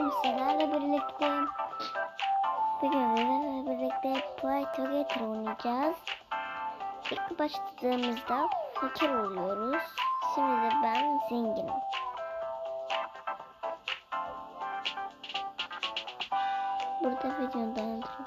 Bugün sizlerle birlikte Play Together oynayacağız. İlk başladığımızda fakir oluyoruz. Şimdi de ben zenginim. Burada videonun dayanıtım.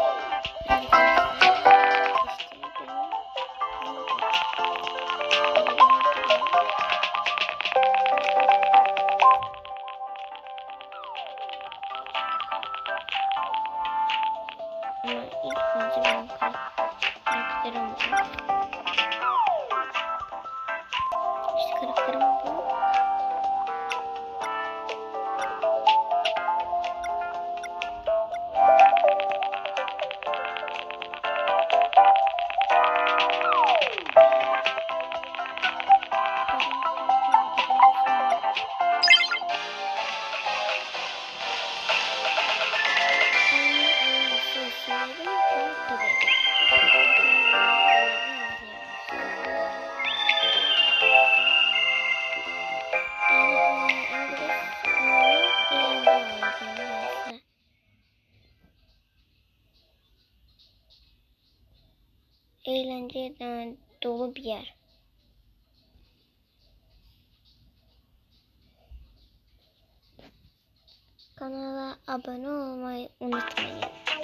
Ama ilk önce benim karakterim olacak. İşte karakterim bu. Eğlenceden dolu bir yer. Kanala abone olmayı unutmayın.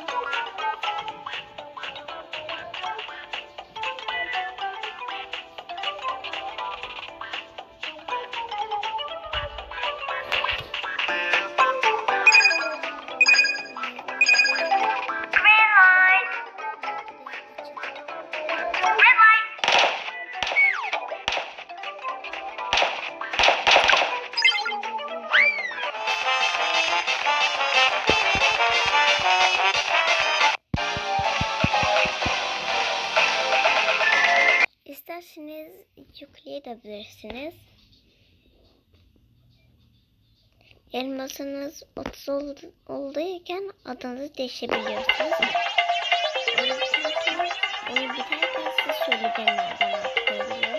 İsterseniz yükleyebilirsiniz. Elmasınız 30 olduyken adınızı değişebiliyorsunuz. Onu biterken size söyleyeceğim nereden artık oluyor.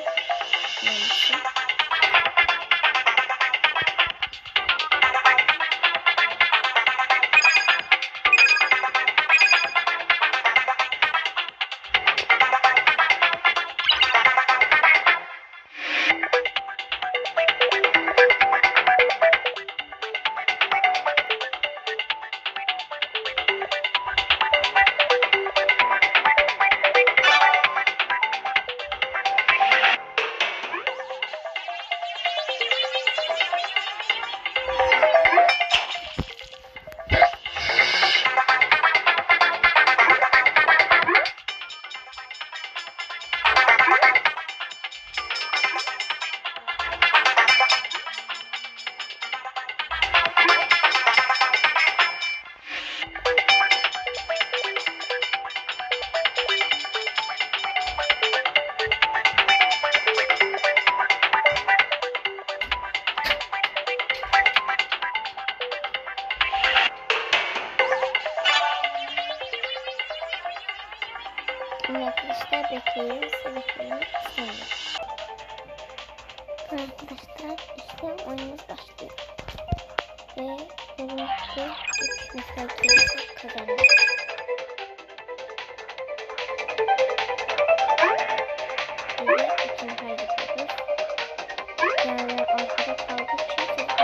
Arkadaşlar bekleyin, bekleyin. Arkadaşlar işte oyunumuz başlıyor. Ve görüntü 3 mesajı kazandı. Ve ikinci kaybediyoruz. Yani arkada kaldık için çok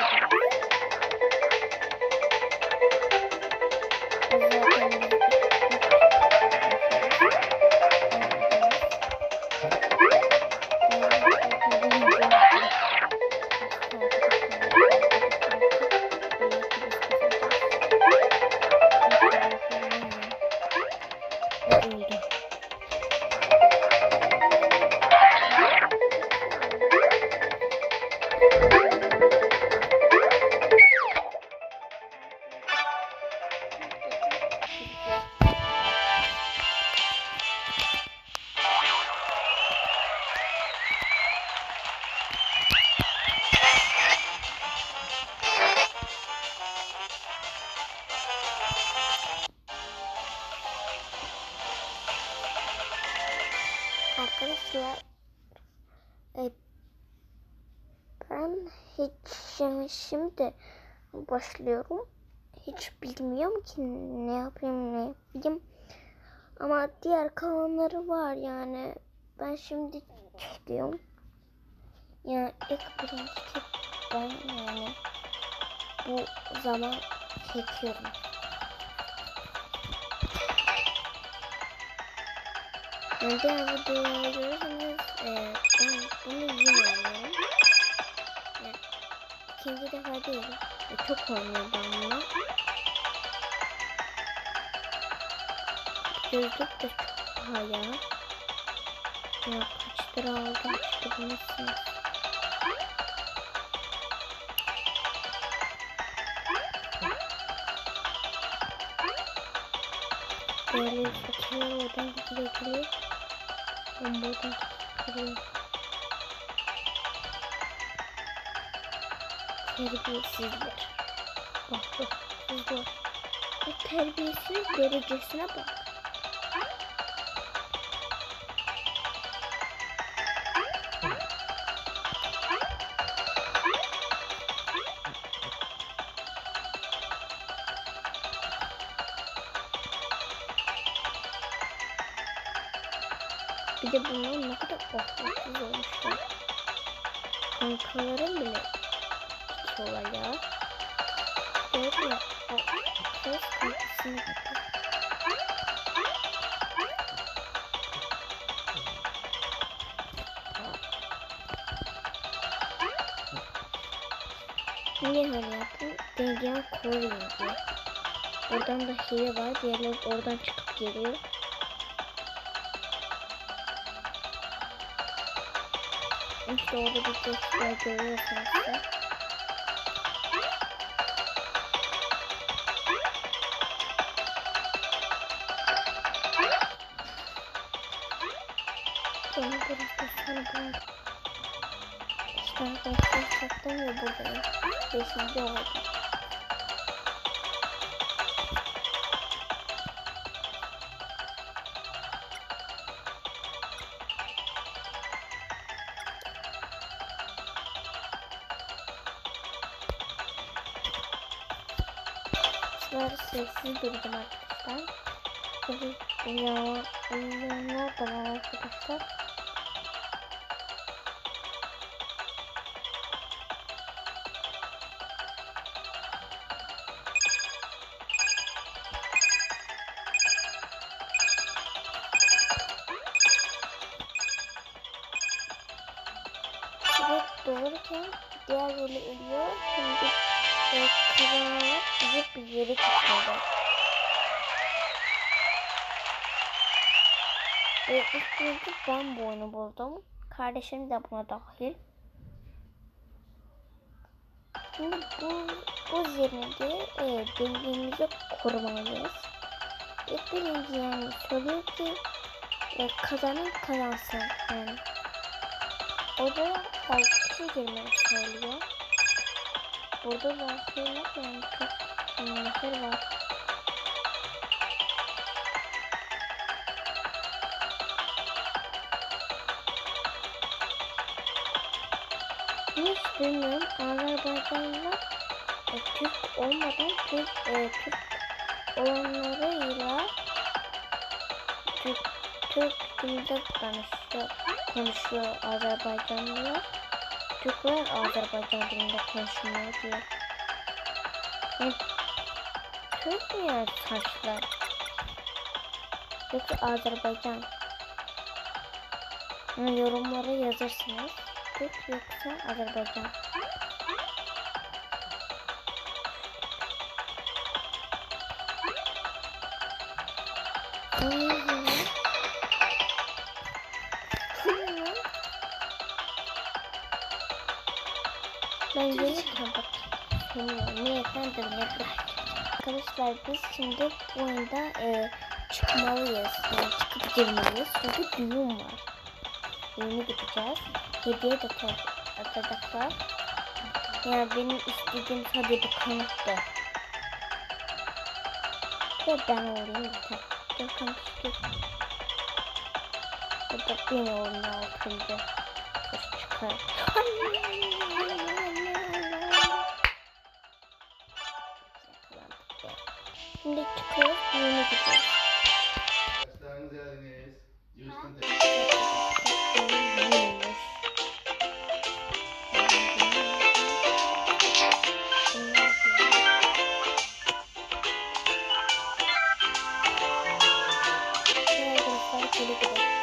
arkadaşlar ben hiç şimdi başlıyorum. Hiç bilmiyorum ki ne yapayım. Ama diğer kalanları var yani. Ben şimdi çekiyorum. Yani ilk birinci kez ben yani bu zaman çekiyorum. Yani diğer videoları görürseniz ben bunu yine oynuyorum. Yani ikinci defa değil. Çok oynuyorum ben bunu. Gözlük de çok pahalı. Ya kaç lira aldım işte bunu siz. Böyle fakirler oradan gidiyor. Ben buradan gidiyorum. Terbiyesizler. Bak. Bu terbiyesiz derecesine bak. Bir de bunlar ne kadar ahlaksız olmuşlar. Kankalarım bile içiyorlar ya. Doğru ya. O kız kankasını gitti. Niye öyle yaptım? Dengemi koruyayım diye. Oradan da hile var. Diğerleri oradan çıkıp geliyor. İşte orada bir testler görüyorsunuz da. Sonra biraz sonra bunu işte arkadaşlar çaktım ve buradayım. Beşinci oldum. Sıraları sessiz duracağım arkadaşlar. Tabii uyuyanlar da var arkadaşlar. Sürekli doğururken diğer rolü ölüyor. Şimdi kazanarak bizi bir yere gitmedi. İlk günlük ben bu oyunu buldum. Kardeşim de buna dahil. Şimdi bu zirvede dengemizi korumalıyız. İlk birinci yani söylüyor ki kazanan kazansın yani. O da 6 kişi girmeyi söylüyor. Burada da şeyler yani çok nefer var. Hiç bilmiyorum. Azerbaycanlılar Türk olmadan Türk olanlarıyla Türk dilinde konuşuyor Azerbaycanlılar. Türkler Azerbaycan dilinde konuşmuyor diye. Yani Türk mü yani saçlar? Yoksa Azerbaycan? Yani yorumlara yazırsınız. Türk yoksa Azerbaycan. Ben gelirken bak niyetten de arkadaşlar biz şimdi bu oyunda çıkmalıyız. Yani çıkıp girmeliyiz. Çünkü düğün var. Düğünü gideceğiz. Hediye de atacaklar. Yani benim istediğim sadece bir kanıttı. Ve ben olayım yeter. Gel kanıt istiyorum. Burada beni oğlum altıncı. Çıkar. Şimdi çıkıyoruz. Yeni gidiyoruz.